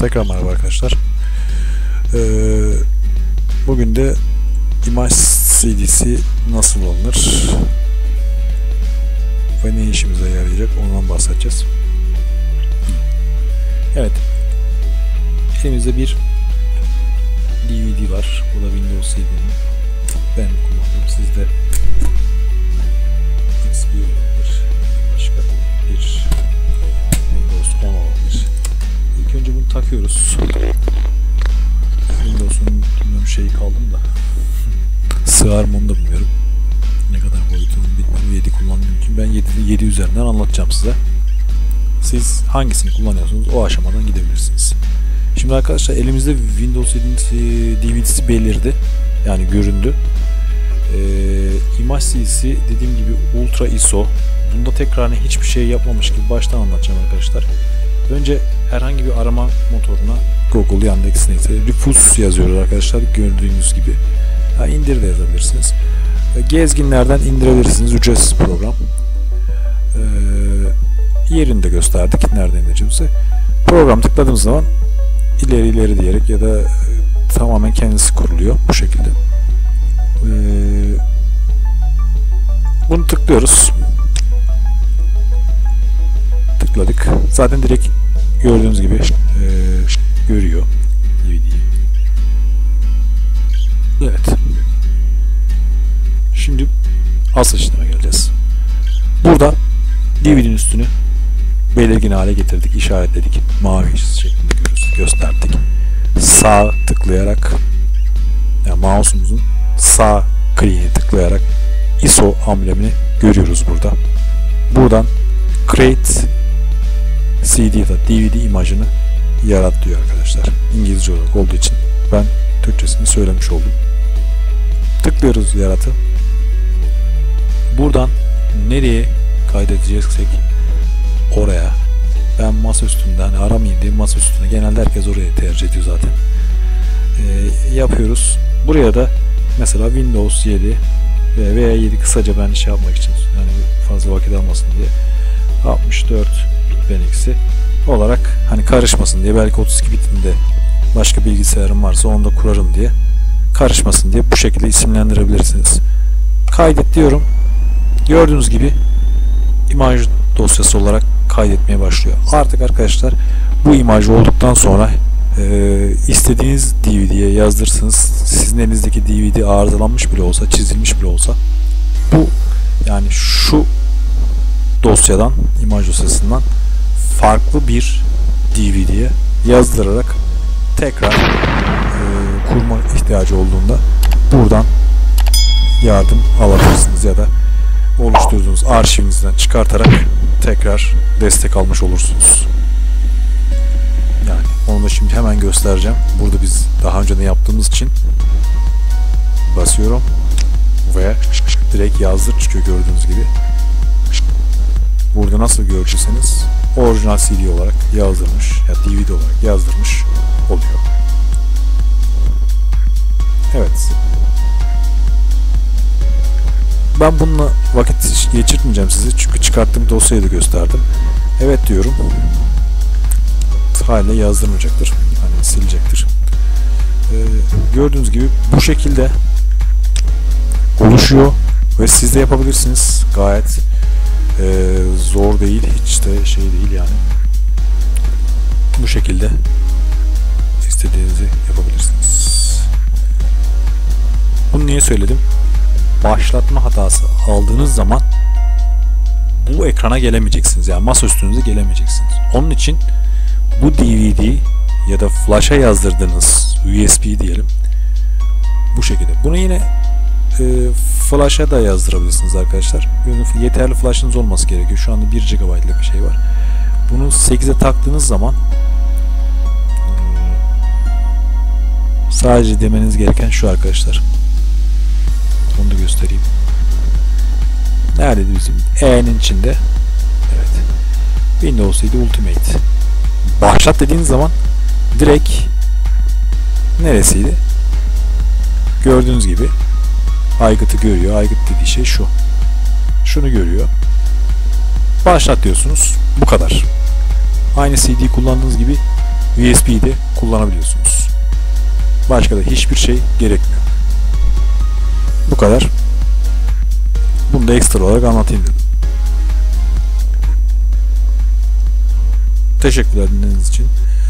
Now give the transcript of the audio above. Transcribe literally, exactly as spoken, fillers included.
Tekrar merhaba arkadaşlar. Ee, bugün de imaj C D'si nasıl alınır ve ne işimize yarayacak ondan bahsedeceğiz. Evet, elimizde bir D V D var. Bu da Windows C D'nin. Ben kullandım. Sizde X P olabilir, başka bir Windows on olabilir. İlk önce bunu takıyoruz. Windows'un bilmiyorum şeyi kaldım da sığar mı onu da bilmiyorum. Ne kadar boyutunu bilmiyorum. yedi kullandığım için ben yedi üzerinden anlatacağım size. Siz hangisini kullanıyorsunuz o aşamadan gidebilirsiniz. Şimdi arkadaşlar elimizde Windows yedinin D V D'si belirdi. Yani göründü. Ee, imaj C D'si dediğim gibi Ultra I S O. Bunda tekrar hiçbir şey yapmamış gibi baştan anlatacağım arkadaşlar. Önce herhangi bir arama motoruna Google, Yandex neyse Rufus yazıyoruz arkadaşlar, gördüğünüz gibi. Ha, indir de yazabilirsiniz. Gezginlerden indirebilirsiniz, ücretsiz program. Ee, yerini de gösterdik nereden indireceğimizi. Program tıkladığımız zaman ileri ileri diyerek ya da e, tamamen kendisi kuruluyor bu şekilde. Ee, bunu tıklıyoruz. Tıkladık. Zaten direkt gördüğünüz gibi e, görüyor D V D'yi. Evet. Şimdi asıl işleme geleceğiz. Burada D V D'nin üstünü belirgin hale getirdik, işaretledik. Mavi şeklinde gösterdik. Sağ tıklayarak, yani mouse'umuzun sağ kliğini tıklayarak I S O amblemini görüyoruz burada. Buradan Create C D ya da D V D imajını yarat diyor arkadaşlar. İngilizce olarak olduğu için ben Türkçesini söylemiş oldum. Tıklıyoruz yaratı. Buradan nereye kaydedeceksek oraya. Ben masa üstünde hani aramayayım diye masa üstüne, genelde herkes oraya tercih ediyor zaten. Ee, yapıyoruz. Buraya da mesela Windows yedi veya yedi kısaca ben şey yapmak için, yani fazla vakit almasın diye altmış dört bit beniksi olarak hani karışmasın diye, belki otuz iki bitinde başka bilgisayarım varsa onu da kurarım diye karışmasın diye bu şekilde isimlendirebilirsiniz. Kaydet diyorum. Gördüğünüz gibi imaj dosyası olarak kaydetmeye başlıyor. Artık arkadaşlar bu imaj olduktan sonra e, istediğiniz D V D'ye yazdırırsınız. Sizin elinizdeki D V D arızalanmış bile olsa, çizilmiş bile olsa bu, yani şu dosyadan, imaj dosyasından farklı bir D V D'ye yazdırarak tekrar e, kurma ihtiyacı olduğunda buradan yardım alabilirsiniz ya da oluşturduğunuz arşivinizden çıkartarak tekrar destek almış olursunuz. Yani onu da şimdi hemen göstereceğim. Burada biz daha önceden yaptığımız için basıyorum ve direkt yazdır çıkıyor gördüğünüz gibi. Burada nasıl görecekseniz orijinal C D olarak yazdırmış ya D V D olarak yazdırmış oluyor. Evet. Ben bununla vakit geçirtmeyeceğim sizi çünkü çıkarttığım dosyayı da gösterdim. Evet diyorum. Hala yazdırmayacaktır. Hani silecektir. Ee, gördüğünüz gibi bu şekilde oluşuyor ve siz de yapabilirsiniz. Gayet e, zor değil, hiç de şey değil yani. Bu şekilde istediğinizi yapabilirsiniz. Bunu niye söyledim? Başlatma hatası aldığınız zaman bu ekrana gelemeyeceksiniz. Yani masa üstünüze gelemeyeceksiniz. Onun için bu D V D ya da flash'a yazdırdığınız U S B diyelim. Bu şekilde. Bunu yine e, flash'a da yazdırabilirsiniz arkadaşlar. Bunun yeterli flash'ınız olması gerekiyor. Şu anda bir gigabaytlık bir şey var. Bunu sekize taktığınız zaman sadece demeniz gereken şu arkadaşlar. Onu da göstereyim. Nerede bizim? E'nin içinde. Evet. Windows yedi Ultimate. Başlat dediğiniz zaman direkt neresiydi? Gördüğünüz gibi aygıtı görüyor. Aygıt dediği şey şu. Şunu görüyor. Başlat diyorsunuz. Bu kadar. Aynı C D kullandığınız gibi U S B'yi de kullanabiliyorsunuz. Başka da hiçbir şey gerekmiyor. Bu kadar. Bunu da ekstra olarak anlatayım dedim. Teşekkürler dinlediğiniz için.